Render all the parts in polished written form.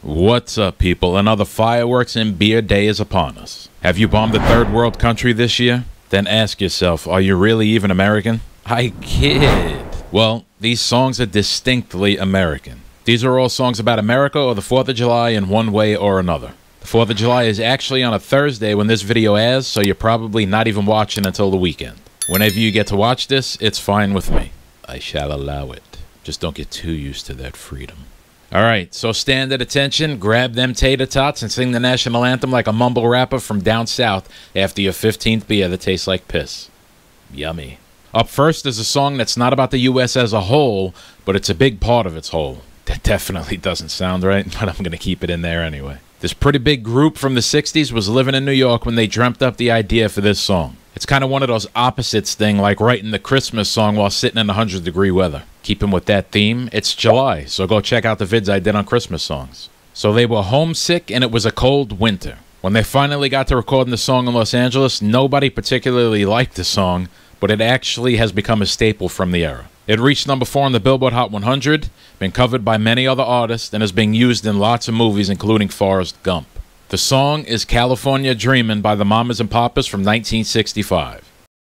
What's up, people? Another fireworks and beer day is upon us. Have you bombed a third world country this year? Then ask yourself, are you really even American? I kid. Well, these songs are distinctly American. These are all songs about America or the 4th of July in one way or another. The 4th of July is actually on a Thursday when this video airs, so you're probably not even watching until the weekend. Whenever you get to watch this, it's fine with me. I shall allow it. Just don't get too used to that freedom. Alright, so stand at attention, grab them tater tots, and sing the national anthem like a mumble rapper from down south after your 15th beer that tastes like piss. Yummy. Up first is a song that's not about the U.S. as a whole, but it's a big part of its whole. That definitely doesn't sound right, but I'm going to keep it in there anyway. This pretty big group from the 60s was living in New York when they dreamt up the idea for this song. It's kind of one of those opposites thing, like writing the Christmas song while sitting in 100-degree weather. Keeping with that theme, it's July, so go check out the vids I did on Christmas songs. So they were homesick and it was a cold winter. When they finally got to recording the song in Los Angeles, nobody particularly liked the song, but it actually has become a staple from the era. It reached number 4 on the Billboard Hot 100, been covered by many other artists, and is being used in lots of movies including Forrest Gump. The song is California Dreamin' by the Mamas and Papas from 1965.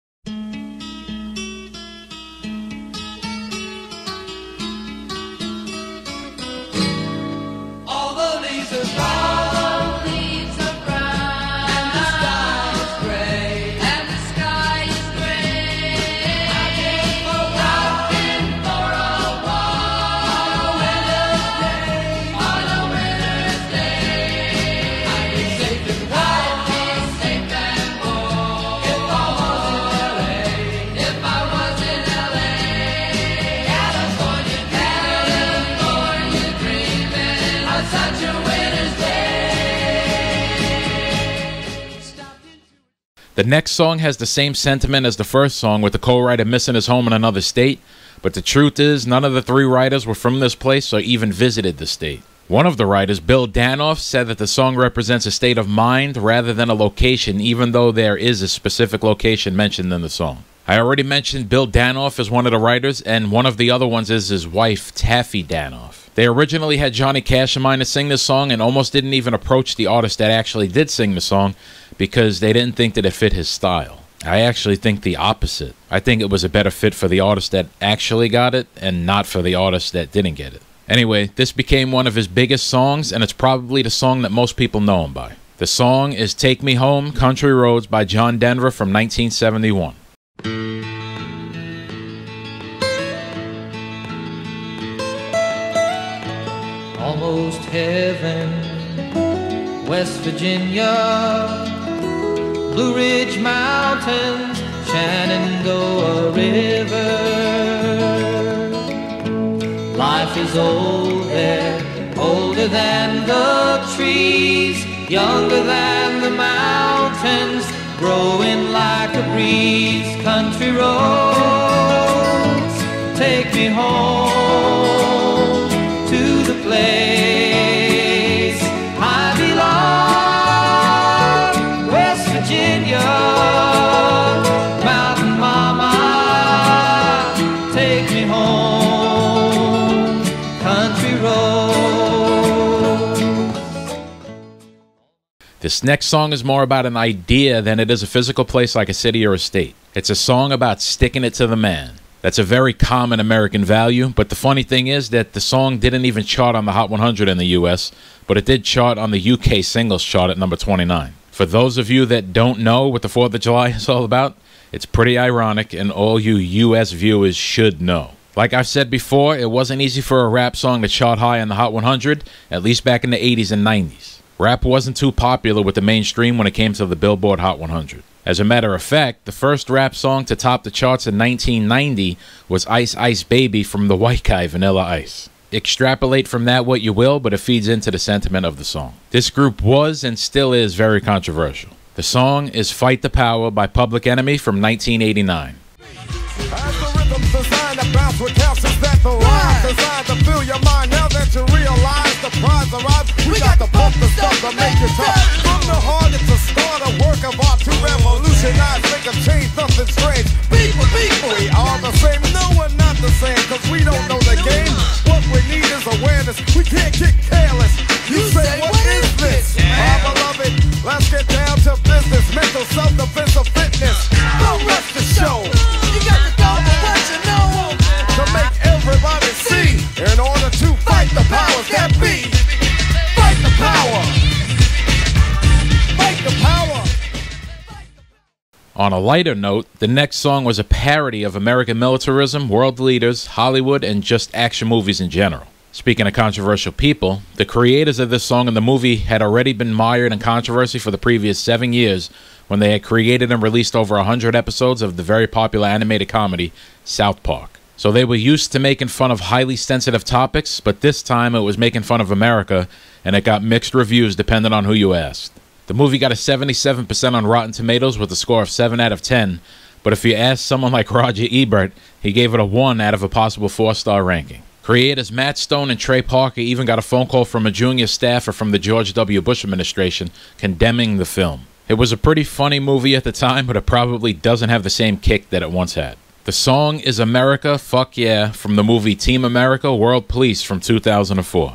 The next song has the same sentiment as the first song, with the co-writer missing his home in another state, but the truth is none of the 3 writers were from this place or even visited the state. One of the writers, Bill Danoff, said that the song represents a state of mind rather than a location, even though there is a specific location mentioned in the song. I already mentioned Bill Danoff as one of the writers, and one of the other ones is his wife, Taffy Danoff. They originally had Johnny Cash in mind to sing this song and almost didn't even approach the artist that actually did sing the song because they didn't think that it fit his style. I actually think the opposite. I think it was a better fit for the artist that actually got it and not for the artist that didn't get it. Anyway, this became one of his biggest songs, and it's probably the song that most people know him by. The song is Take Me Home, Country Roads by John Denver from 1971. Almost heaven, West Virginia, Blue Ridge Mountains, Shenandoah River. Life is old there, older than the trees, younger than the mountains, growing like a breeze. Country roads, take me home to the place I belong, West Virginia, Mountain Mama, take me home, country roads. This next song is more about an idea than it is a physical place like a city or a state. It's a song about sticking it to the man. That's a very common American value, but the funny thing is that the song didn't even chart on the Hot 100 in the US, but it did chart on the UK singles chart at number 29. For those of you that don't know what the 4th of July is all about, it's pretty ironic, and all you US viewers should know. Like I've said before, it wasn't easy for a rap song to chart high on the Hot 100, at least back in the 80s and 90s. Rap wasn't too popular with the mainstream when it came to the Billboard Hot 100. As a matter of fact, the first rap song to top the charts in 1990 was Ice Ice Baby from the white guy Vanilla Ice. Extrapolate from that what you will, but it feeds into the sentiment of the song. This group was and still is very controversial. The song is Fight the Power by Public Enemy from 1989. As the rhythm's designed to bounce with calcium that the rhyme designed to fill your mind. Now that you realize the prize arrives, we got to pump the stuff to make it tough. From the heart, it's a start, a work of art to revolutionize, make a change, something strange. People, we are the same. No, we're not the same, cause we don't know the game. What we need is awareness. We can't get careless. You physical fitness. Don't rush the show. You got to go for what you know. To make everybody see. In order to fight the powers that be. Fight the power. Fight the power. On a lighter note, the next song was a parody of American militarism, world leaders, Hollywood, and just action movies in general. Speaking of controversial people, the creators of this song and the movie had already been mired in controversy for the previous 7 years when they had created and released over 100 episodes of the very popular animated comedy South Park. So they were used to making fun of highly sensitive topics, but this time it was making fun of America, and it got mixed reviews depending on who you asked. The movie got a 77% on Rotten Tomatoes with a score of 7 out of 10, but if you ask someone like Roger Ebert, he gave it a 1 out of a possible 4-star ranking. Creators Matt Stone and Trey Parker even got a phone call from a junior staffer from the George W. Bush administration condemning the film. It was a pretty funny movie at the time, but it probably doesn't have the same kick that it once had. The song is America, Fuck Yeah, from the movie Team America, World Police from 2004.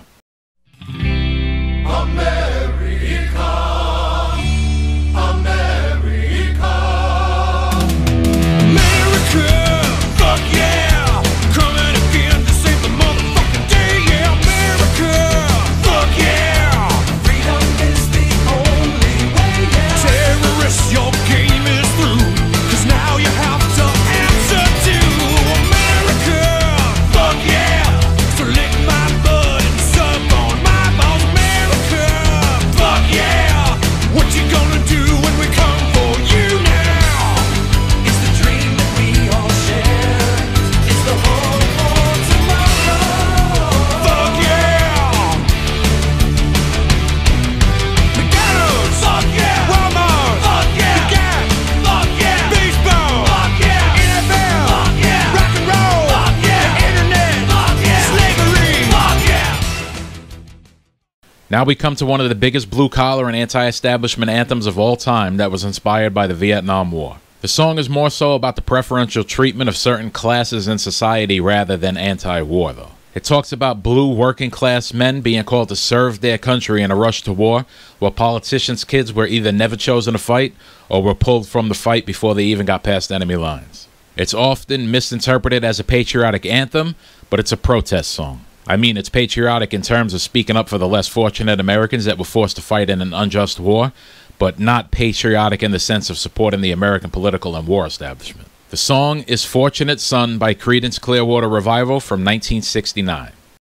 Now we come to one of the biggest blue-collar and anti-establishment anthems of all time that was inspired by the Vietnam War. The song is more so about the preferential treatment of certain classes in society rather than anti-war, though. It talks about blue working-class men being called to serve their country in a rush to war, while politicians' kids were either never chosen to fight or were pulled from the fight before they even got past enemy lines. It's often misinterpreted as a patriotic anthem, but it's a protest song. I mean, it's patriotic in terms of speaking up for the less fortunate Americans that were forced to fight in an unjust war, but not patriotic in the sense of supporting the American political and war establishment. The song is Fortunate Son by Creedence Clearwater Revival from 1969.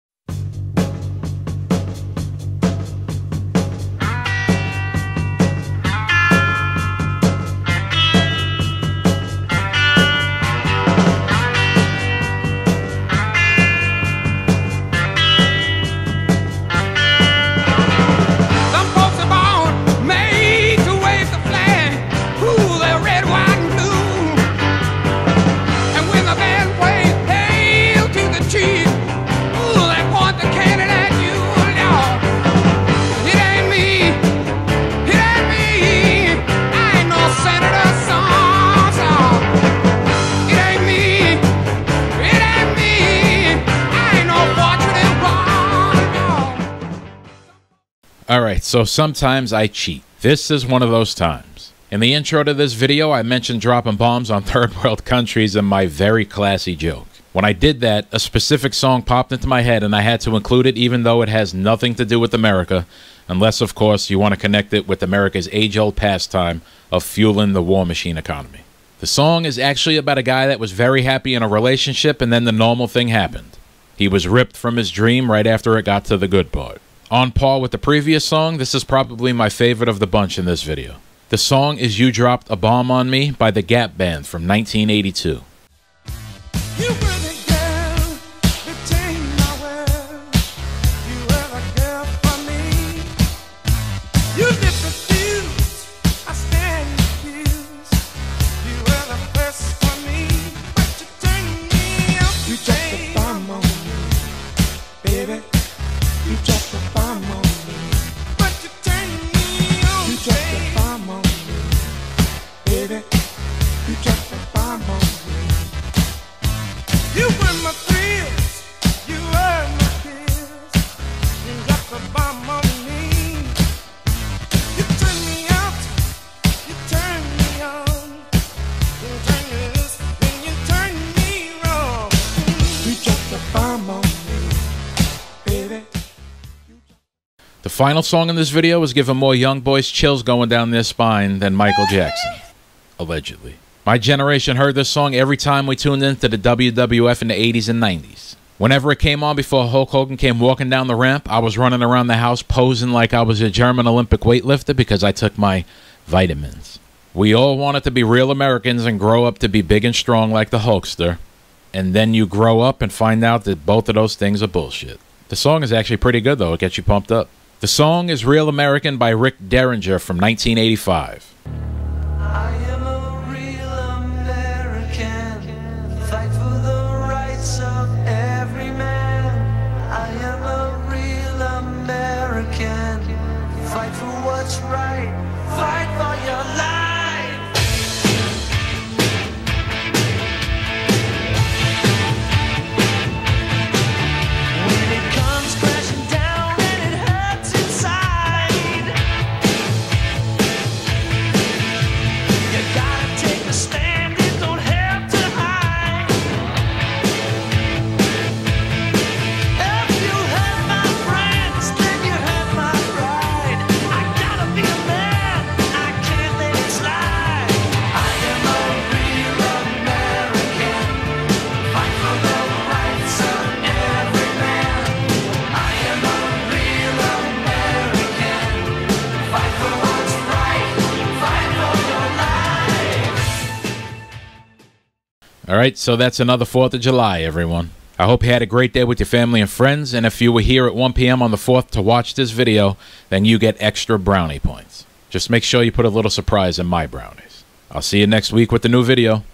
Alright, so sometimes I cheat. This is one of those times. In the intro to this video, I mentioned dropping bombs on third world countries in my very classy joke. When I did that, a specific song popped into my head and I had to include it even though it has nothing to do with America, unless of course you want to connect it with America's age-old pastime of fueling the war machine economy. The song is actually about a guy that was very happy in a relationship and then the normal thing happened. He was ripped from his dream right after it got to the good part. On par with the previous song, this is probably my favorite of the bunch in this video. The song is You Dropped a Bomb on Me by the Gap Band from 1982. You final song in this video was giving more young boys chills going down their spine than Michael Jackson. Allegedly. My generation heard this song every time we tuned into the WWF in the 80s and 90s. Whenever it came on before Hulk Hogan came walking down the ramp, I was running around the house posing like I was a German Olympic weightlifter because I took my vitamins. We all wanted to be real Americans and grow up to be big and strong like the Hulkster. And then you grow up and find out that both of those things are bullshit. The song is actually pretty good, though. It gets you pumped up. The song is Real American by Rick Derringer from 1985. I am a real American. Fight for the rights of every man. I am a real American. Fight for what's right. Fight for your life. When it comes crashing down and it hurts inside, you gotta take a stand, it don't have to hide. If you hurt my friends, then you hurt my pride. I gotta be a man, I can't let it slide. I am a real American, fight for the rights of every man. I am a real American, fight for what's right, fight for your life. Alright, so that's another 4th of July, everyone. I hope you had a great day with your family and friends, and if you were here at 1 p.m. on the 4th to watch this video, then you get extra brownie points. Just make sure you put a little surprise in my brownies. I'll see you next week with the new video.